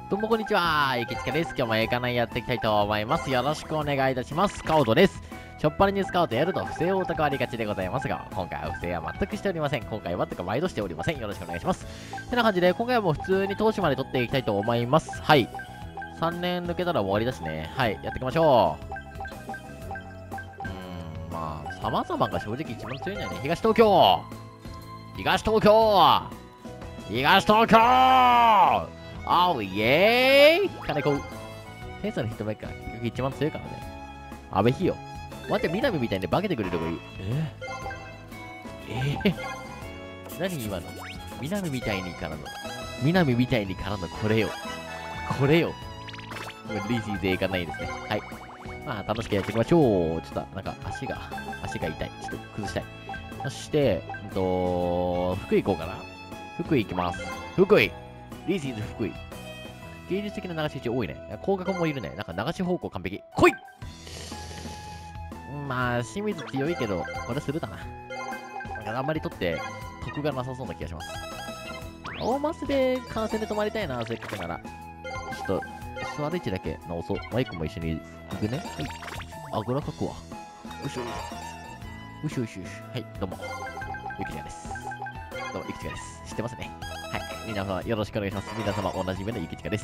どうもこんにちは、ゆきちかです。今日も映画内やっていきたいと思います。よろしくお願いいたします。スカウトです。しょっぱなにスカウトやると不正を疑われがちでございますが、今回は不正は全くしておりません。今回はとか毎度しておりません。よろしくお願いします。てな感じで、今回はもう普通に投資まで取っていきたいと思います。はい。3年抜けたら終わりだしね。はい、やっていきましょう。まあ、様々が正直一番強いんだよね。東東京東東京東東京おうイエーイ金子天才のヒットメーカー結局一番強いからね。阿部寛よ。待って、南みたいに化けてくれる方がいい。何今の南みたいにからの。南みたいにからのこれよ。これよ。リーシーでいかないですね。はい。まあ、楽しくやっていきましょう。ちょっと、なんか、足が痛い。ちょっと崩したい。そして、福井行こうかな。福井行きます。福井リーシーズ福井。芸術的な流し打ち多いね。工学もいるね。なんか流し方向完璧。来いまあ、清水強いけど、これするだな。なんかあんまり取って、得がなさそうな気がします。大マスで観戦で泊まりたいな、せっかくなら。ちょっと、座る位置だけ直そう。マイクも一緒に行くね。はい。あぐらかくわ。よしよし。よし。はい、どうも。ゆきちゃんです。どうも、ゆきちゃんです。知ってますね。はい。皆様、よろしくお願いします。皆様、おなじみのゆきちかです。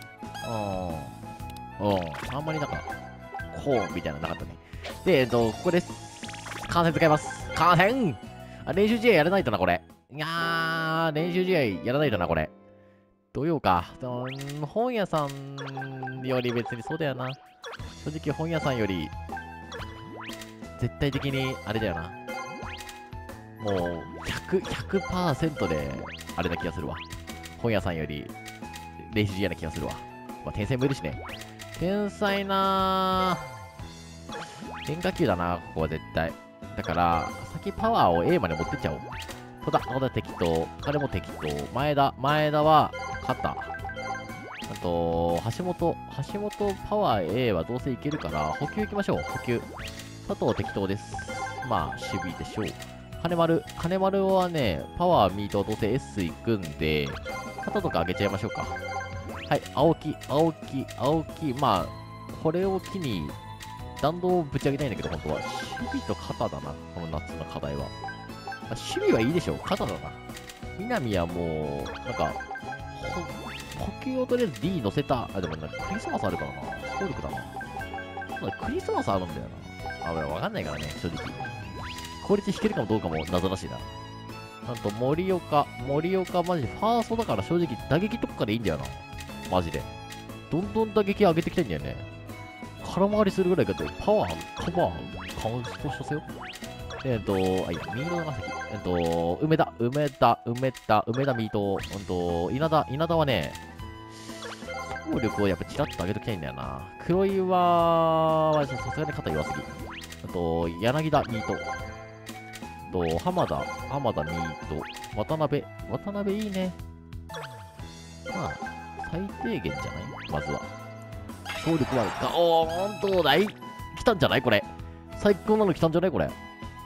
あんまりなんか、こうみたいなのなかったね。で、ここです。観戦使います。観戦練習試合やらないとな、これ。いやー、練習試合やらないとな、これ。どうようか。本屋さんより別にそうだよな。正直本屋さんより、絶対的に、あれだよな。もう、100% で、あれな気がするわ。本屋さんより、練習試合な気がするわ。まあ、天才もいるしね。天才な変化球だな、ここは絶対。だから、先パワーを A まで持ってっちゃおう。野田適当。彼も適当。前田は肩。あと、橋本パワー A はどうせいけるから、補給行きましょう。補給。佐藤適当です。まあ、守備でしょう。金丸はね、パワーミートどうせ S 行くんで、肩とか上げちゃいましょうか。はい、青木。まあ、これを機に、弾道をぶち上げたいんだけど、本当は。守備と肩だな、この夏の課題は。守備はいいでしょう、肩だな。南はもう、なんか、補給をとりあえず D 乗せた。あ、でもクリスマスあるからな。総力だな。クリスマスあるんだよな。わかんないからね、正直。効率引けるかもどうかも謎らしいな。なんと、森岡マジファーストだから正直打撃とかでいいんだよな。マジで。どんどん打撃上げてきたいんだよね。空回りするぐらいかと、パワー、カバー、カウントさせよ。ミート長崎。梅田ミート。稲田はね、総力をやっぱチラッと上げときたいんだよな。黒岩はさすがに肩弱すぎ。柳田ミート。浜田ミート。渡辺いいね。まあ、最低限じゃないまずは。総力はどうだい来たんじゃないこれ。最高なの来たんじゃないこれ。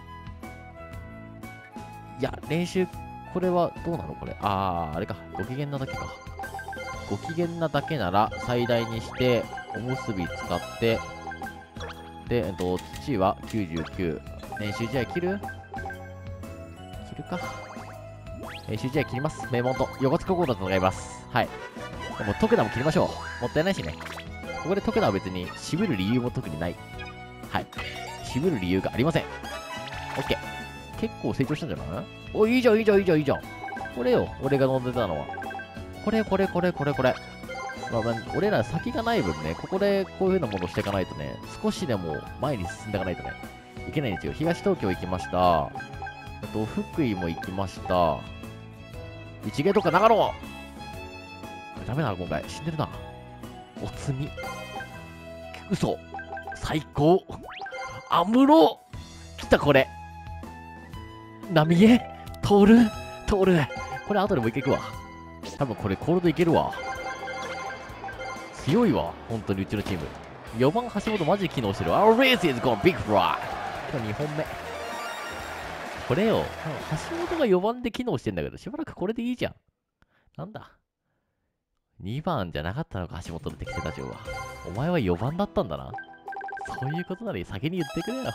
いや、練習、これはどうなのこれ。あれか。ご機嫌なだけか。ご機嫌なだけなら最大にして、おむすび使って、で、土は99。練習試合切るか。練習試合切ります。名門と横塚ゴールドと戦います。はい。でも、徳田も切りましょう。もったいないしね。ここで徳田は別に、渋る理由も特にない。はい。渋る理由がありません。OK。結構成長したんじゃないお、いいじゃん。これよ、俺が飲んでたのは。これ。まあ、俺ら先がない分ね、ここでこういう風なものをしていかないとね、少しでも前に進んでいかないとね、いけないんですよ。東東京行きました。福井も行きました。一芸とか長野ダメだな、今回。死んでるな。おつみ。嘘。最高。アムロ来た、これ。浪江通る。これ後でもう一回行くわ。多分これコールドいけるわ。強いわ。本当にうちのチーム。4番橋本マジで機能してる。Our race is gone big fly。今日2本目。これよ。橋本が4番で機能してんだけど、しばらくこれでいいじゃん。なんだ 2番じゃなかったのか、足元の適正打順は。お前は4番だったんだな。そういうことなら先に言ってくれよ。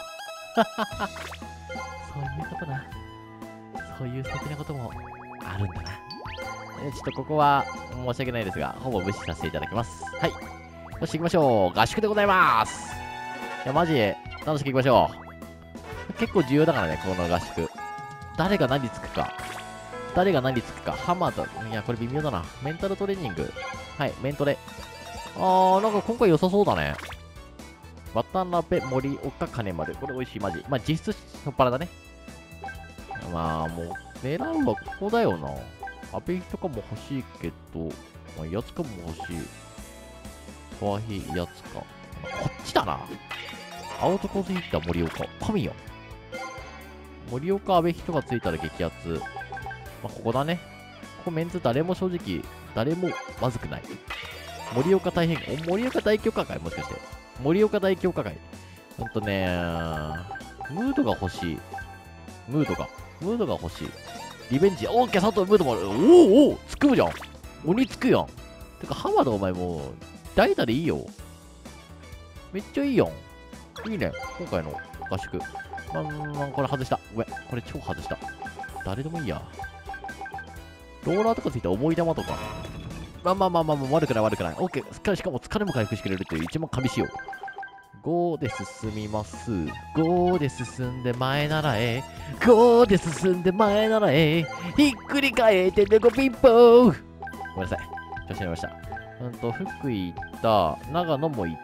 そういうことな。そういう素敵なこともあるんだな。ちょっとここは申し訳ないですが、ほぼ無視させていただきます。はい。よし、行きましょう。合宿でございます。いや、マジで楽しく行きましょう。結構重要だからね、この合宿。誰が何つくか。誰が何つくか。ハマーと、いや、これ微妙だな。メンタルトレーニング。はい、メントレ。なんか今回良さそうだね。渡辺、森岡、金丸。これ美味しい、マジ。まあ、実質、しょっぱらだね。まあ、もう、狙うはここだよな。阿部とかも欲しいけど、まあ、やつかも欲しい。かわいいやつか。こっちだな。アウトコースヒッター、森岡。神よ。森岡、阿部人がついたら激アツ。まあ、ここだね。ここメンツ誰も正直、誰もまずくない。森岡大変、森岡大強化会もしかして。森岡大強化会。ムードが欲しい。ムードが欲しい。リベンジ。オーケー、佐藤ムードもある。おおつくじゃん。鬼つくやん。てか、浜田お前もう、代打でいいよ。めっちゃいいやん。いいね。今回の合宿。これ外した。ごめん。これ超外した。誰でもいいや。ローラーとかついた重い玉とか。悪くない。オッケー。しかも疲れも回復してくれるっていう一番神仕様。5で進みます。5で進んで前ならえ。5で進んで前ならえ。ひっくり返って猫ピンポー。ごめんなさい。調子に乗りました。福井行った。長野も行った。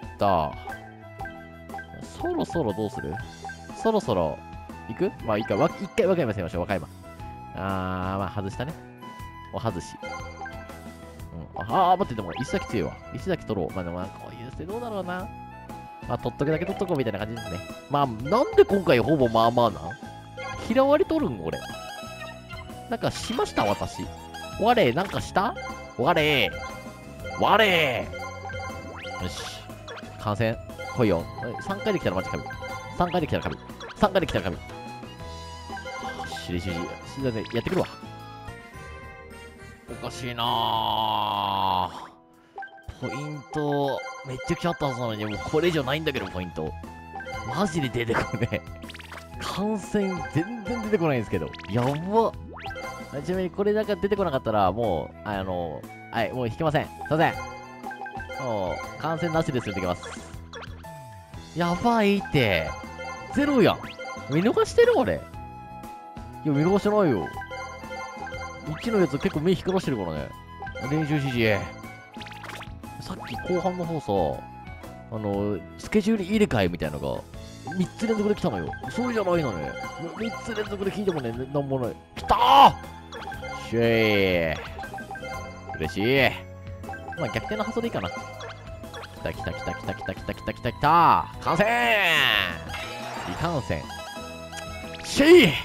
そろそろどうする？そろそろ行く？まあいいか。一回和歌山せましょう。和歌山。まあ外したね。お外し。待って、でも石崎強いわ。石崎取ろう。まあでもこういう捨てどうだろうな。まあ取っとくだけ取っとこうみたいな感じですね。まあなんで今回ほぼまあまあなん？嫌われとるん俺。なんかしました私。我なんかした我よし。感染。来いよ。3回できたらマジ神。3回できたら神。3回できたら神。しやってくるわ。おかしいなぁ。ポイント、めっちゃくちゃあったはずなのに、もうこれ以上ないんだけど、ポイント。マジで出てこねえ。感染全然出てこないんですけど。やばっ。ちなみにこれだけ出てこなかったら、もう、はい、もう引けません。すいません。もう、感染なしですってきます。やばいって。ゼロやん。見逃してる俺。いや、見逃してないよ。1のやつ結構目光らしてるからね。練習指示。さっき後半の方さ、スケジュール入れ替えみたいなのが3つ連続で来たのよ。そうじゃないのね。3つ連続で聞いてもね、なんもない。来たーシェー嬉しい。まあ逆転の発想でいいかな。来た感染いかんせん。シェイ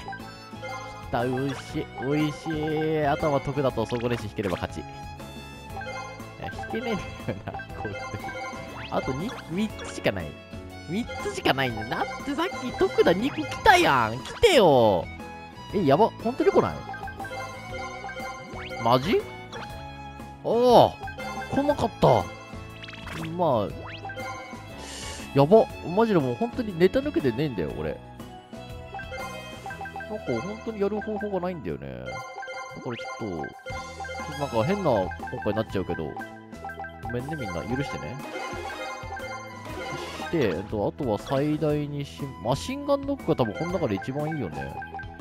おいしい。あとは得だと総合練習引ければ勝ち。引けねえんだよな、こういう時。あと3つしかない。3つしかないんだ。だってさっき得だ2個来たやん。来てよ。やば。本当に来ない？マジ？来なかった。まあ、やば。マジでもう本当にネタ抜けてねえんだよ、俺。なんか本当にやる方法がないんだよね。だからちょっとなんか変な今回になっちゃうけど、ごめんねみんな、許してね。そして、あとは最大にマシンガンノックが多分この中で一番いいよね。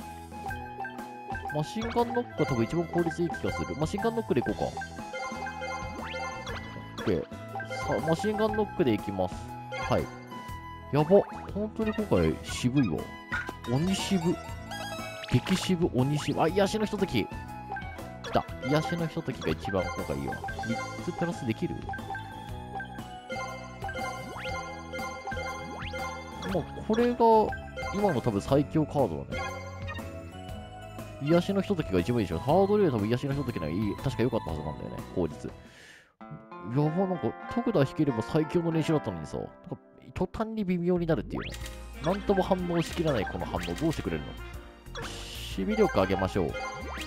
マシンガンノックが多分一番効率いい気がする。マシンガンノックでいこうか。OK。さあ、マシンガンノックでいきます。はい。やば。本当に今回渋いわ。鬼渋。激渋、鬼渋。癒しのひととき。来た。癒しのひとときが一番今回いいわ。3つプラスできる？まあ、これが今の多分最強カードだね。癒しのひとときが一番いいでしょ。ハードルより多分癒しのひとときの方が確か良かったはずなんだよね。効率。やば、なんか、特ダ引ければ最強の練習だったのにさ、途端に微妙になるっていうね。なんとも反応しきらないこの反応、どうしてくれるの？守備力上げましょう。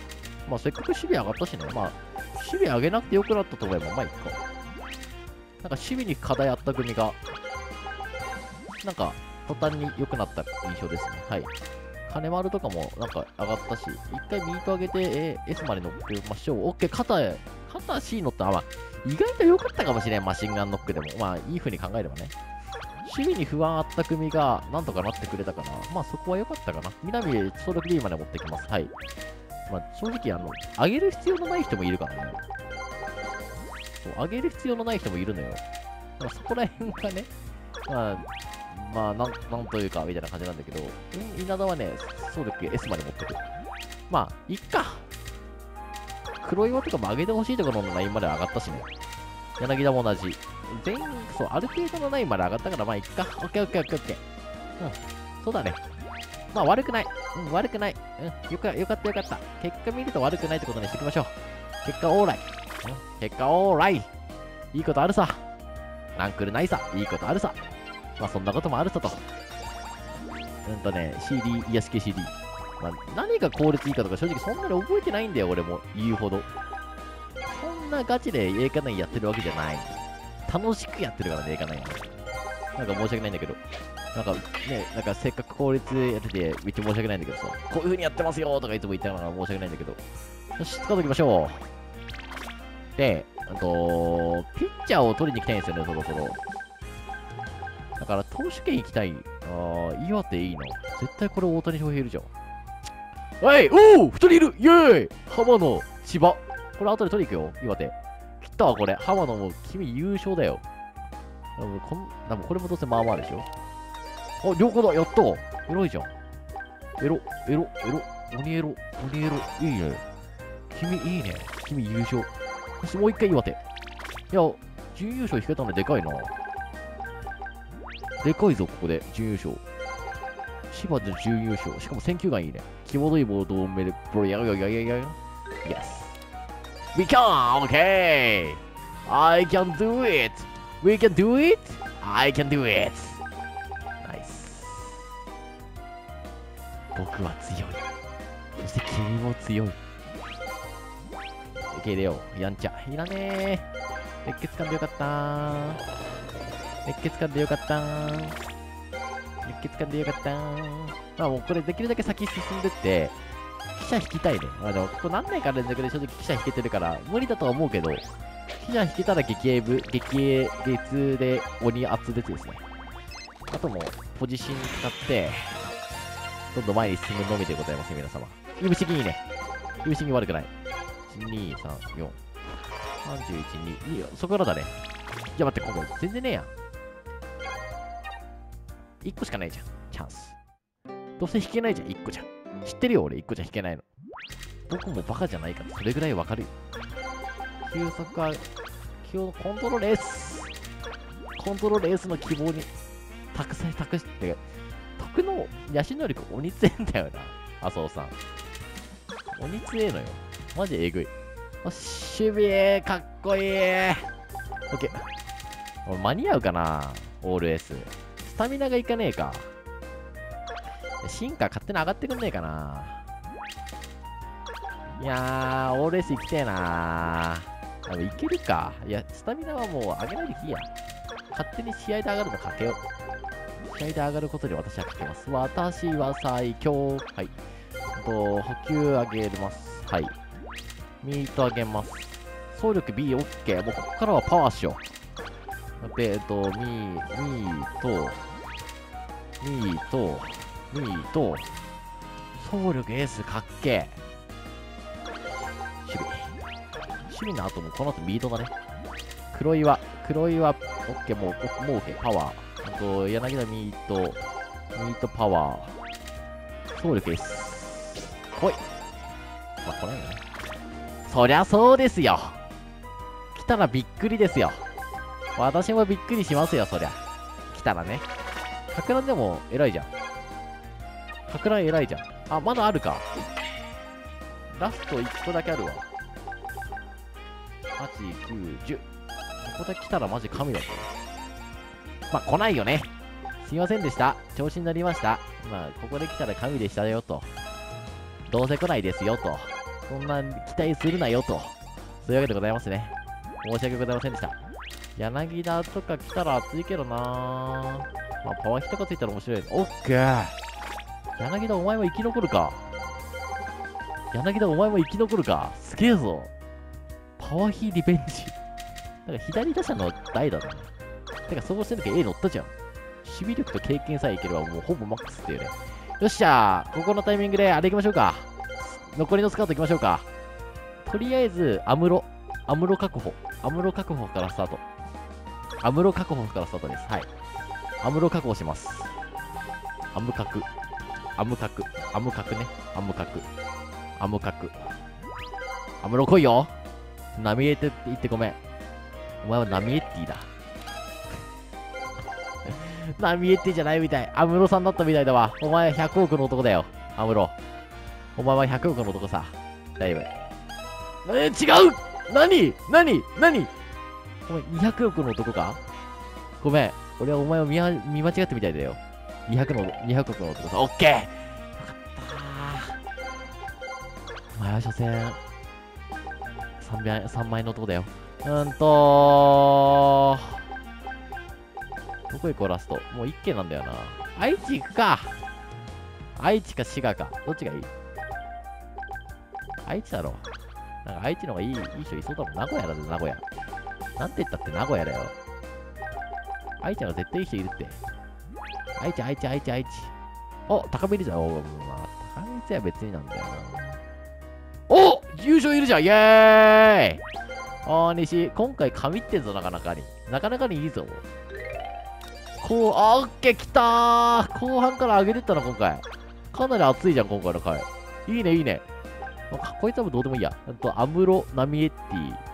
まあ、せっかく守備上がったしね。まあ、守備上げなくてよくなったと思えば、まあ、いいか。なんか、守備に課題あった組が、なんか、途端に良くなった印象ですね。はい。金丸とかもなんか上がったし、一回ミート上げて、S まで乗っけましょう。オッケー、肩 C 乗った。まあ、意外と良かったかもしれん、マシンガンノックでも。まあ、いい風に考えればね。守備に不安あった組が、なんとかなってくれたかな。まあ、そこは良かったかな。南、総力 D まで持ってきます。はい。まあ、正直、上げる必要のない人もいるからね。そう、上げる必要のない人もいるのよ。まあ、そこら辺がね、まあ、なんというか、みたいな感じなんだけど、稲田はね、総力 S まで持ってくる。まあ、いっか。黒岩とかも上げてほしいところのラインまで上がったしね。柳田も同じ。そう、ある程度のラインまで上がったから、まあ、いっか。オッケーオッケーオッケーオッケー。うん、そうだね。まあ、悪くない。うん、悪くない。うん、よかったよかった。結果見ると悪くないってことにしておきましょう。結果オーライ。うん、結果オーライ。いいことあるさ。ランクルないさ。いいことあるさ。まあ、そんなこともあるさと。CD、癒し系 CD。まあ、何が効率いいかとか正直そんなに覚えてないんだよ、俺も。言うほど。そんなガチで映画内やってるわけじゃない。楽しくやってるからね、映画内は。なんか申し訳ないんだけど。なんかせっかく効率やってて、めっちゃ申し訳ないんだけどさ、こういう風にやってますよとかいつも言ったから申し訳ないんだけど。よし、使っておきましょう。で、ピッチャーを取りに行きたいんですよね、そろそろ。だから、投手権行きたい。岩手いいな。絶対これ大谷翔平いるじゃん。はい、おお、2人いるイェーイ浜野、千葉。これ後で取りに行くよ、岩手。来たわ、これ。浜野も君優勝だよ。多分これもどうせまあまあでしょ。あ、両方だ、やった偉いじゃん。鬼エロ。いいね。君いいね。君優勝。そしてもう一回岩手。いや、準優勝引けたのでかいな。でかいぞ、ここで、準優勝。芝で準優勝。しかも選球眼いいね。際どいボールを目で、ブロや。Yes. We can! Okay! I can do it! We can do it! I can do it! ナイス。僕は強い。そして君も強い。受け入れよう。やんちゃ。いらねー。熱血感でよかったー。熱血感でよかったまあもうこれできるだけ先進んでって、記者引きたいね。まあでもここ何年か連続で正直記者引けてるから無理だとは思うけど、記者引けたら激エ月で鬼圧でですね。あともポジション使って、どんどん前に進むのみでございます、皆様。指式いいね。指式悪くない。1、2、3、4。31、2、そこからだね。いや待って、ここ全然ねえやん。1個しかないじゃん、チャンス。どうせ引けないじゃん、1個じゃん。知ってるよ、俺、1個じゃ引けないの。僕もバカじゃないから、それぐらいわかるよ。急速は、コントロールエースの希望に、託して、徳の野手能力鬼強えんだよな、麻生さん。鬼強えのよ。マジえぐい。守備かっこいい。オッケー。間に合うかな、オールエース。スタミナがいかねえか。進化勝手に上がってくんねえかな。いやー、オールエース行きてえなー。いけるか。いや、スタミナはもう上げないでいいや。勝手に試合で上がるのかけよう。試合で上がることに私はかけます。私は最強。はい。補給上げます。はい。ミート上げます。走力 B、OK。もうここからはパワーしよう。ミート、走力 S かっけー。守備の後もこの後ミートだね。黒岩、OK、もう OK、パワー。柳田ミートパワー。走力 S。来い。まあ、来ないよね。そりゃそうですよ。来たらびっくりですよ。私もびっくりしますよ、そりゃ。来たらね。博覧でも偉いじゃん。博覧偉いじゃん。あ、まだあるか。ラスト1個だけあるわ。8、9、10。ここで来たらマジ神だったな。まあ、来ないよね。すいませんでした。調子になりました。まあ、ここで来たら神でしたよと。どうせ来ないですよと。 そんな期待するなよと。そういうわけでございますね。申し訳ございませんでした。柳田とか来たら熱いけどな。まあ、パワーヒとかついたら面白い。オッケー。柳田お前も生き残るか。柳田お前も生き残るか。すげえぞ。パワーヒリベンジ。なんか左打者の代打だね。てか、そうしてるとき A 乗ったじゃん。守備力と経験さえいければもうほぼマックスっていうね。よっしゃー。ここのタイミングであれ行きましょうか。残りのスカウト行きましょうか。とりあえず、アムロ確保。アムロ確保からスタート。アムロ確保からスタートです。はい。アムロ確保します。アム角。アム角。アム角ね。アム角。アム角。アムロ来いよ。ナミエテって言ってごめん。お前はナミエッティだ。ナミエッティじゃないみたい。アムロさんだったみたいだわ。お前は100億の男だよ。アムロ。お前は100億の男さ。大丈夫。違う何お前200億の男かごめん。俺はお前を見間違ってみたいだよ。200億の男さ。オッケーよかったー。お前は所詮、3枚の男だよ。どこ行こうラスト。もう1軒なんだよな。愛知行くか。愛知か滋賀か。どっちがいい？愛知だろ。なんか愛知の方がいい人いそうだもん。名古屋だぜ、名古屋。なんて言ったって名古屋だよ。愛知は絶対いい人いるって。愛知。お、高見リザ。まあ、高見リザは別になんだよな。お優勝いるじゃんイェーイ西、今回神ってんぞ、なかなかにいいぞ。オッケー、来たー。後半から上げてったな、今回。かなり熱いじゃん、今回の回。いいね。こいつはもうどうでもいいや。アムロ、ナミエッテ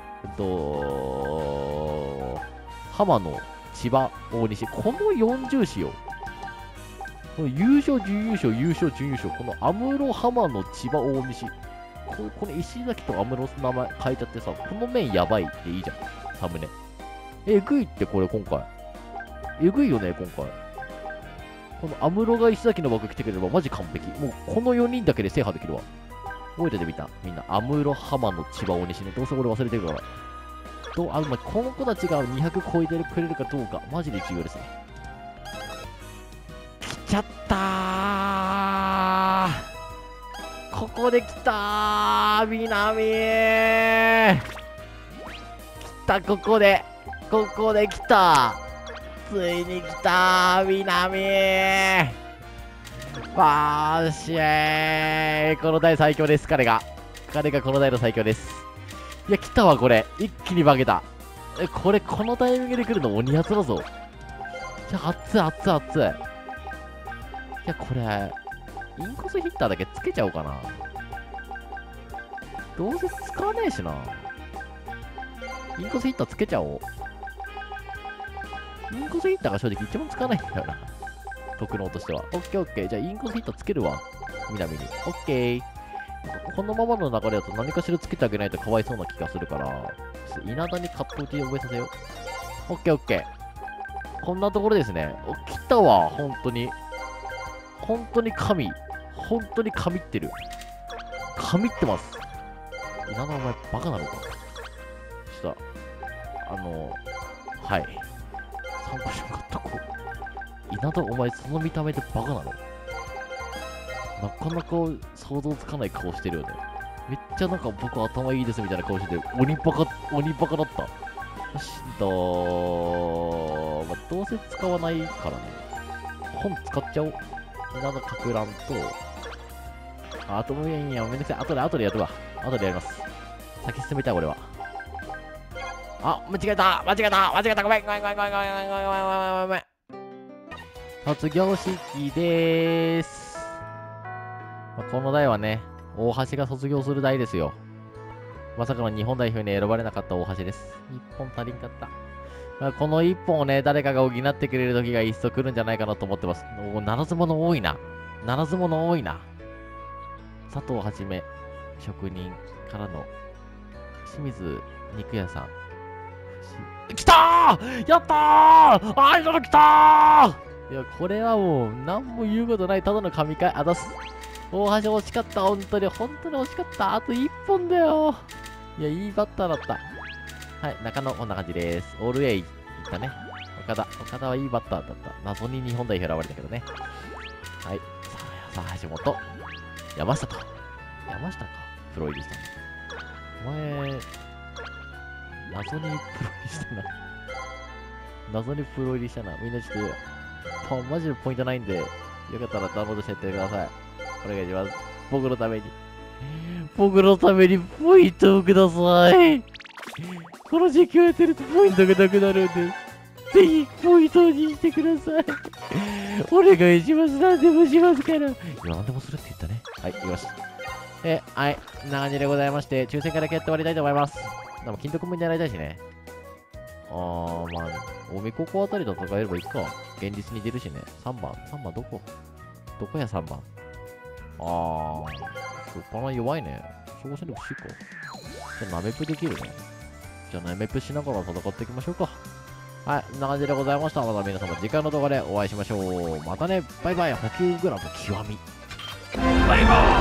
ィ、浜野、千葉、大西。この40子よ。この優勝、準優勝、優勝、準優勝。このアムロ、浜野、千葉、大西。この石崎とアムロの名前変えちゃってさ、この面やばいっていいじゃん。サムネ。えぐいってこれ今回。えぐいよね、今回。このアムロが石崎の枠来てくれればマジ完璧。もうこの4人だけで制覇できるわ。覚えててみんな。アムロ、浜野、千葉、大西ね。どうせ俺忘れてるから。この子たちが200超えてくれるかどうか、マジで重要ですね。来ちゃったー。ここで来たー、南来た、ここで来た。ついに来たー、南ーしーい。この台最強です、彼がこの台の最強です。いや、来たわ、これ。一気に化けた。このタイミングで来るの鬼圧だぞ。いや、熱い。いや、これ、インコスヒッターだけつけちゃおうかな。どうせ使わねえしな。インコスヒッターつけちゃおう。インコスヒッターが正直一番使わないんだよな。特能としては。オッケー。じゃあインコスヒッターつけるわ。南に。オッケー。このままの流れだと何かしらつけてあげないとかわいそうな気がするから、稲田にカット打ちで覚えさせよう。オッケー。こんなところですね。来たわ、本当に神ってる。神ってます。稲田お前バカなのか。ちょっと、はい。参考書買っとこう。稲田お前その見た目でバカなの？なかなか想像つかない顔してるよね。めっちゃなんか僕頭いいですみたいな顔してて、鬼バカだった。よし、どうせ使わないからね。本使っちゃおう。稲田かく乱と、あともういいや、めんどくさい。後でやるわ。後でやります。先進めたい、俺は。あ、間違えた。ごめん。卒業式でーす。この代はね、大橋が卒業する代ですよ。まさかの日本代表に選ばれなかった大橋です。1本足りんかった。この1本をね、誰かが補ってくれる時が一層来るんじゃないかなと思ってます。ならず者多いな。佐藤はじめ、職人からの、清水肉屋さん。来たーやったーアイドル来たーいや、これはもう、なんも言うことない、ただの神回。あざす。 大橋惜しかった。本当に惜しかった。あと1本だよ。いや、いいバッターだった。はい、中野、こんな感じです。オール A いったね。岡田はいいバッターだった。謎に日本代表選ばれたけどね。はい。さあ、橋本。山下か。プロ入りしたの。お前、謎にプロ入りしたな。みんなちょっと、マジでポイントないんで、よかったらダウンロードしてやってください。お願いします。僕のためにポイントをください。この実況やってるとポイントがなくなるんで、ぜひポイントにしてください。お願いします。何でもしますから。何でもするって言ったね。はい、よし。はい、こんな感じでございまして、抽選会だけやって終わりたいと思います。でも、金徳も狙いたいしね。まあ、大見高校あたりだと戦えればいいか。現実に出るしね。3番どこや3番。しょっぱな弱いね。守護戦力 C か。じゃあ、ナメプできるね。じゃあ、ナメプしながら戦っていきましょうか。はい、こんな感じでございました。また皆様次回の動画でお会いしましょう。またね、バイバイ、補給グラブ極み。バイバイ。